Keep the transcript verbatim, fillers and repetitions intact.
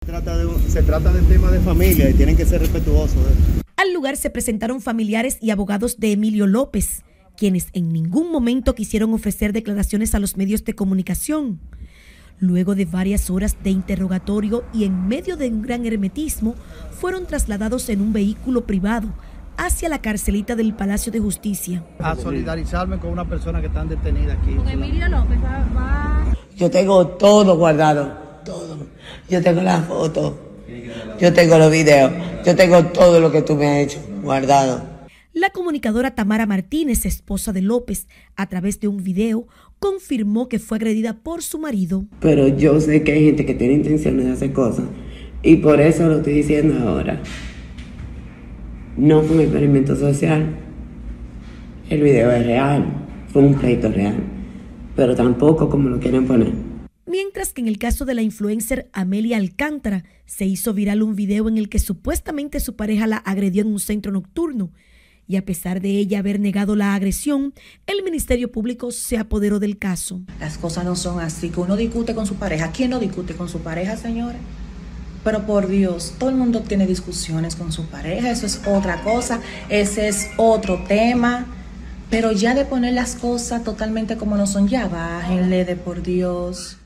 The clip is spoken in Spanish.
Se trata de, un, se trata de tema de familia y tienen que ser respetuosos. Al lugar se presentaron familiares y abogados de Emilio López, quienes en ningún momento quisieron ofrecer declaraciones a los medios de comunicación. Luego de varias horas de interrogatorio y en medio de un gran hermetismo, fueron trasladados en un vehículo privado hacia la carcelita del Palacio de Justicia. A solidarizarme con una persona que está detenida aquí. Con Emilio López va, va... Yo tengo todo guardado, todo. Yo tengo las fotos, yo tengo los videos, yo tengo todo lo que tú me has hecho guardado. La comunicadora Tamara Martínez, esposa de López, a través de un video, confirmó que fue agredida por su marido. Pero yo sé que hay gente que tiene intenciones de hacer cosas y por eso lo estoy diciendo ahora. No fue un experimento social, el video es real, fue un pleito real, pero tampoco como lo quieren poner. Mientras que en el caso de la influencer Amelia Alcántara, se hizo viral un video en el que supuestamente su pareja la agredió en un centro nocturno. Y a pesar de ella haber negado la agresión, el Ministerio Público se apoderó del caso. Las cosas no son así, que uno discute con su pareja. ¿Quién no discute con su pareja, señores? Pero por Dios, todo el mundo tiene discusiones con su pareja, eso es otra cosa, ese es otro tema. Pero ya de poner las cosas totalmente como no son, ya bájenle de por Dios.